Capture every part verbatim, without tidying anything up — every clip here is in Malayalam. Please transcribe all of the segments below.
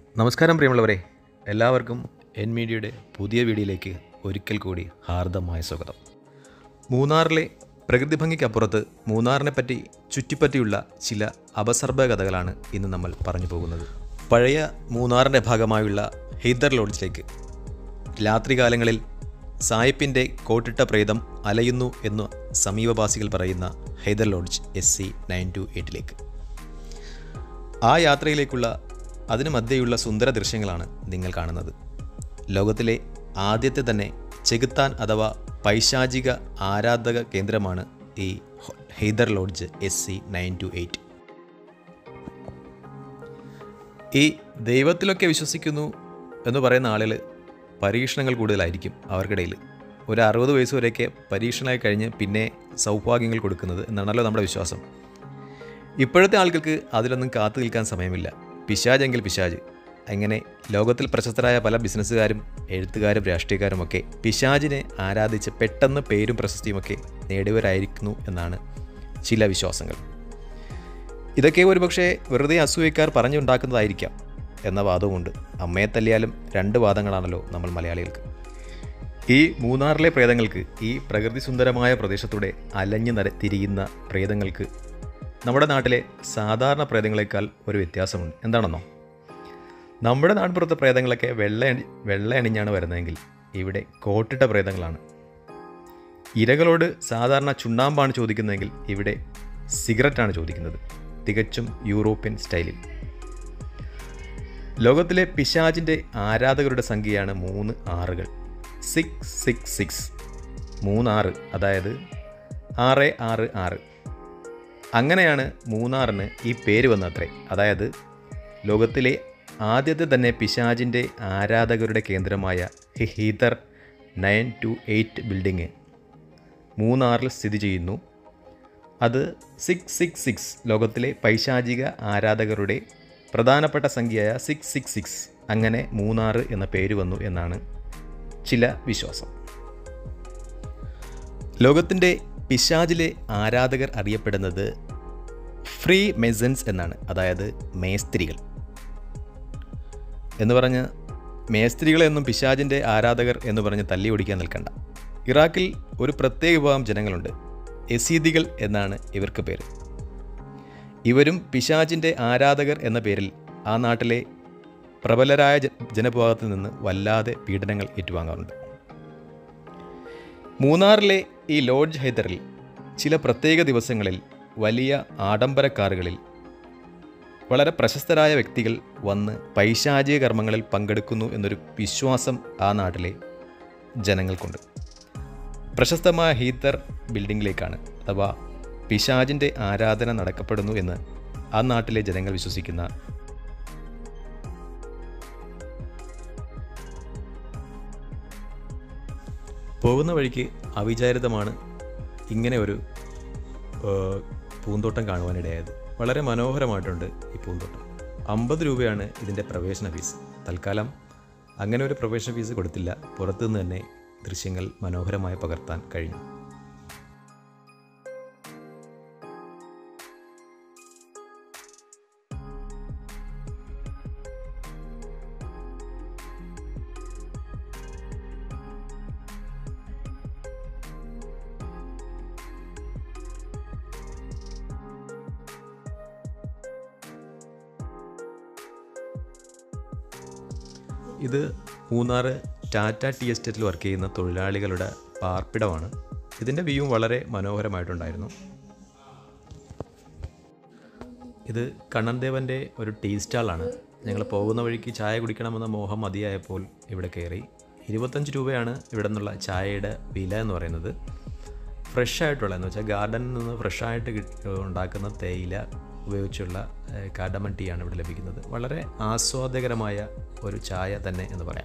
നമസ്കാരം പ്രിയമുള്ളവരെ, എല്ലാവർക്കും എൻ മീഡിയയുടെ പുതിയ വീഡിയോയിലേക്ക് ഒരിക്കൽ കൂടി ഹാർദമായ സ്വാഗതം. മൂന്നാറിലെ പ്രകൃതി ഭംഗിക്കപ്പുറത്ത് മൂന്നാറിനെ പറ്റി ചുറ്റിപ്പറ്റിയുള്ള ചില അപസർഭ കഥകളാണ് ഇന്ന് നമ്മൾ പറഞ്ഞു പോകുന്നത്. പഴയ മൂന്നാറിൻ്റെ ഭാഗമായുള്ള ഹെയ്ദർ ലോഡ്ജിലേക്ക് രാത്രികാലങ്ങളിൽ സായിപ്പിൻ്റെ കോട്ടിട്ട പ്രേതം അലയുന്നു എന്ന് സമീപവാസികൾ പറയുന്ന Haider lodge S C nine two എയ്റ്റിലേക്ക്. ആ യാത്രയിലേക്കുള്ള അതിനു മധ്യയുള്ള സുന്ദര ദൃശ്യങ്ങളാണ് നിങ്ങൾ കാണുന്നത്. ലോകത്തിലെ ആദ്യത്തെ തന്നെ ചെകുത്താൻ അഥവാ പൈശാചിക ആരാധക കേന്ദ്രമാണ് ഈ Haider lodge S C nine two eight. ഈ ദൈവത്തിലൊക്കെ വിശ്വസിക്കുന്നു എന്ന് പറയുന്ന ആളുകൾ പരീക്ഷണങ്ങൾ കൂടുതലായിരിക്കും അവർക്കിടയിൽ. ഒരു അറുപത് വയസ്സ് വരെയൊക്കെ പരീക്ഷണമായി കഴിഞ്ഞ് പിന്നെ സൗഭാഗ്യങ്ങൾ കൊടുക്കുന്നത് എന്നാണല്ലോ നമ്മുടെ വിശ്വാസം. ഇപ്പോഴത്തെ ആളുകൾക്ക് അതിലൊന്നും കാത്തു നിൽക്കാൻ സമയമില്ല. പിശാചെങ്കിൽ പിശാജ്. അങ്ങനെ ലോകത്തിൽ പ്രശസ്തരായ പല ബിസിനസ്സുകാരും എഴുത്തുകാരും രാഷ്ട്രീയക്കാരുമൊക്കെ പിശാചിനെ ആരാധിച്ച് പെട്ടെന്ന് പേരും പ്രശസ്തിയുമൊക്കെ നേടിയവരായിരിക്കുന്നു എന്നാണ് ചില വിശ്വാസങ്ങൾ. ഇതൊക്കെ ഒരുപക്ഷെ വെറുതെ അസൂയക്കാർ പറഞ്ഞുണ്ടാക്കുന്നതായിരിക്കാം എന്ന വാദവുമുണ്ട്. അമ്മയെ തല്ലിയാലും രണ്ട് വാദങ്ങളാണല്ലോ നമ്മൾ മലയാളികൾക്ക്. ഈ മൂന്നാറിലെ പ്രേതങ്ങൾക്ക്, ഈ പ്രകൃതി സുന്ദരമായ പ്രദേശത്തൂടെ അലഞ്ഞു നര തിരിയുന്ന പ്രേതങ്ങൾക്ക് നമ്മുടെ നാട്ടിലെ സാധാരണ പ്രേതങ്ങളെക്കാൾ ഒരു വ്യത്യാസമുണ്ട്. എന്താണെന്നോ, നമ്മുടെ നാട്ടുപുറത്തെ പ്രേതങ്ങളൊക്കെ വെള്ള വെള്ള അണിഞ്ഞാണ് വരുന്നതെങ്കിൽ ഇവിടെ കോട്ടിട്ട പ്രേതങ്ങളാണ്. ഇരകളോട് സാധാരണ ചുണ്ണാമ്പാണ് ചോദിക്കുന്നതെങ്കിൽ ഇവിടെ സിഗരറ്റാണ് ചോദിക്കുന്നത്, തികച്ചും യൂറോപ്യൻ സ്റ്റൈലിൽ. ലോകത്തിലെ പിശാചിൻ്റെ ആരാധകരുടെ സംഖ്യയാണ് മൂന്ന് ആറുകൾ. സിക്സ് സിക്സ് സിക്സ് മൂന്നാറ്, അതായത് ആറ് ആറ് ആറ്. അങ്ങനെയാണ് മൂന്നാറിന് ഈ പേര് വന്നത്രേ. അതായത് ലോകത്തിലെ ആദ്യത്തെ തന്നെ പിശാചിൻ്റെ ആരാധകരുടെ കേന്ദ്രമായ Haider nine two eight building മൂന്നാറിൽ സ്ഥിതി ചെയ്യുന്നു. അത് സിക്സ് സിക്സ് സിക്സ് ലോകത്തിലെ പൈശാചിക ആരാധകരുടെ പ്രധാനപ്പെട്ട സംഖ്യയായ സിക്സ് സിക്സ് സിക്സ്. അങ്ങനെ മൂന്നാറ് എന്ന പേര് വന്നു എന്നാണ് ചില വിശ്വാസം. ലോകത്തിൻ്റെ പിശാചിലെ ആരാധകർ അറിയപ്പെടുന്നത് ഫ്രീ മെസൻസ് എന്നാണ്, അതായത് മേസ്ത്രികൾ എന്ന് പറഞ്ഞ് മേസ്ത്രികളെയൊന്നും പിശാചിൻ്റെ ആരാധകർ എന്ന് പറഞ്ഞ് തല്ലി ഓടിക്കാൻ നിൽക്കണ്ട. ഇറാഖിൽ ഒരു പ്രത്യേക വിഭാഗം ജനങ്ങളുണ്ട്, യസീദികൾ എന്നാണ് ഇവർക്ക് പേര്. ഇവരും പിശാചിൻ്റെ ആരാധകർ എന്ന പേരിൽ ആ നാട്ടിലെ പ്രബലരായ ജനവിഭാഗത്തിൽ നിന്ന് വല്ലാതെ പീഡനങ്ങൾ ഏറ്റുവാങ്ങാറുണ്ട്. മൂന്നാറിലെ ഈ ലോഡ്ജ് ഹൈദറിൽ ചില പ്രത്യേക ദിവസങ്ങളിൽ വലിയ ആഡംബര കാറുകളിൽ വളരെ പ്രശസ്തരായ വ്യക്തികൾ വന്ന് പൈശാചിക കർമ്മങ്ങളിൽ പങ്കെടുക്കുന്നു എന്നൊരു വിശ്വാസം ആ നാട്ടിലെ ജനങ്ങൾക്കുണ്ട്. പ്രശസ്തമായ ഹീദർ ബിൽഡിങ്ങിലേക്കാണ് അഥവാ പിശാചിൻ്റെ ആരാധന നടക്കപ്പെടുന്നു എന്ന് ആ നാട്ടിലെ ജനങ്ങൾ വിശ്വസിക്കുന്ന പോകുന്ന വഴിക്ക് അവിചാരിതമാണ് ഇങ്ങനെ ഒരു പൂന്തോട്ടം കാണുവാനിടയായത്. വളരെ മനോഹരമായിട്ടുണ്ട് ഈ പൂന്തോട്ടം. അമ്പത് രൂപയാണ് ഇതിൻ്റെ പ്രവേശന ഫീസ്. തൽക്കാലം അങ്ങനെ ഒരു പ്രവേശന ഫീസ് കൊടുത്തില്ല. പുറത്തുനിന്ന് തന്നെ ദൃശ്യങ്ങൾ മനോഹരമായി പകർത്താൻ കഴിഞ്ഞു. ഇത് മൂന്നാറ് ടാറ്റ ടീ എസ്റ്റേറ്റിൽ വർക്ക് ചെയ്യുന്ന തൊഴിലാളികളുടെ പാർപ്പിടമാണ്. ഇതിൻ്റെ വ്യൂ വളരെ മനോഹരമായിട്ടുണ്ടായിരുന്നു. ഇത് കണ്ണൻദേവൻ്റെ ഒരു ടീ സ്റ്റാളാണ്. ഞങ്ങൾ പോകുന്ന വഴിക്ക് ചായ കുടിക്കണമെന്ന മോഹം മതിയായപ്പോൾ ഇവിടെ കയറി. ഇരുപത്തഞ്ച് രൂപയാണ് ഇവിടെ നിന്നുള്ള ചായയുടെ വില എന്ന് പറയുന്നത്. ഫ്രഷായിട്ടുള്ള എന്ന് വെച്ചാൽ ഗാർഡനിൽ നിന്ന് ഫ്രഷായിട്ട് ഉണ്ടാക്കുന്ന തേയില ഉപയോഗിച്ചുള്ള കാർഡമൺ ടീ ആണ് ഇവിടെ ലഭിക്കുന്നത്. വളരെ ആസ്വാദ്യകരമായ ഒരു ചായ തന്നെ എന്ന് പറയാം.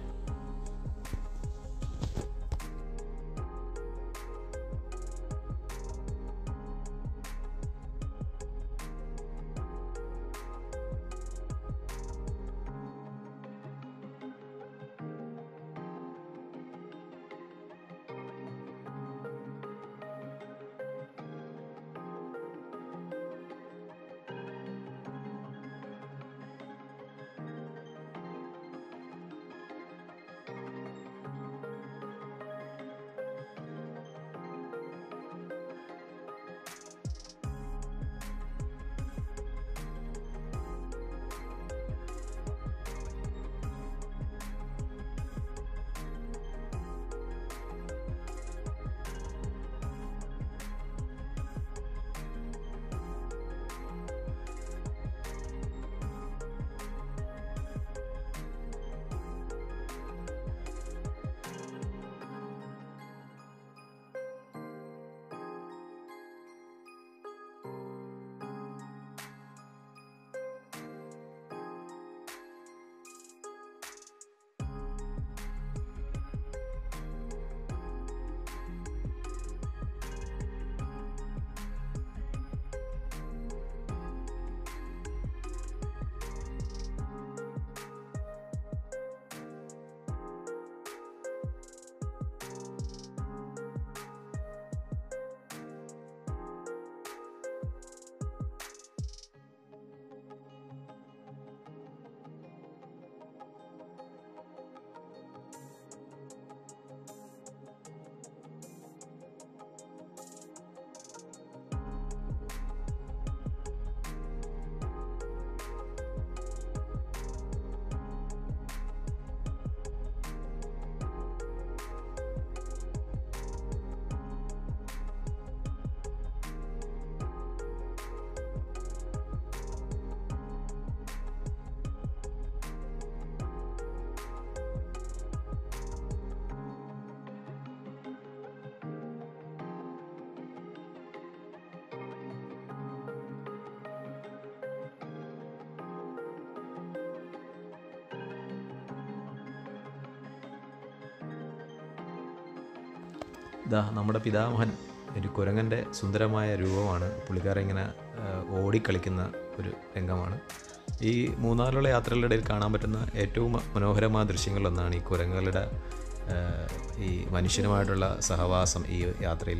ഇതാ നമ്മുടെ പിതാമഹൻ ഒരു കുരങ്ങൻ്റെ സുന്ദരമായ രൂപമാണ്. പുള്ളിക്കാരൻ ഇങ്ങനെ ഓടിക്കളിക്കുന്ന ഒരു രംഗമാണ്. ഈ മൂന്നാറിലുള്ള യാത്രകളുടെ ഇടയിൽ കാണാൻ പറ്റുന്ന ഏറ്റവും മനോഹരമായ ദൃശ്യങ്ങളിലൊന്നാണ് ഈ കുരങ്ങുകളുടെ ഈ മനുഷ്യനുമായിട്ടുള്ള സഹവാസം ഈ യാത്രയിൽ.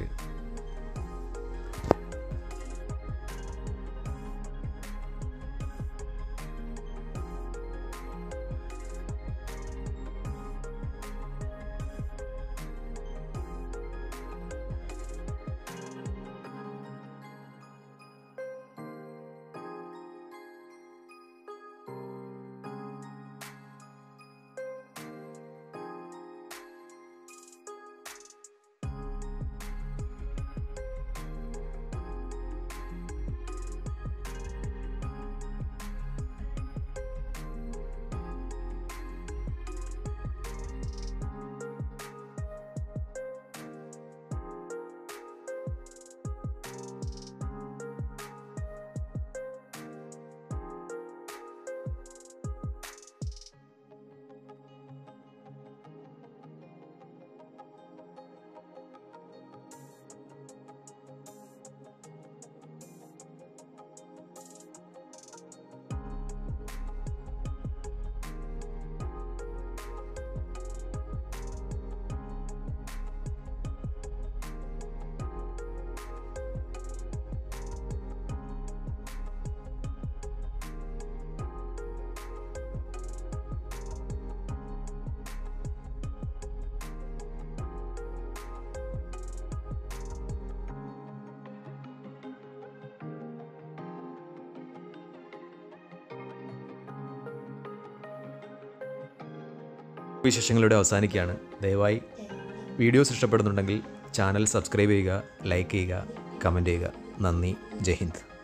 വിശേഷങ്ങളിലൂടെ അവസാനിക്കുകയാണ്. ദയവായി വീഡിയോസ് ഇഷ്ടപ്പെടുന്നുണ്ടെങ്കിൽ ചാനൽ സബ്സ്ക്രൈബ് ചെയ്യുക, ലൈക്ക് ചെയ്യുക, കമൻറ്റ് ചെയ്യുക. നന്ദി. ജയ് ഹിന്ദ്.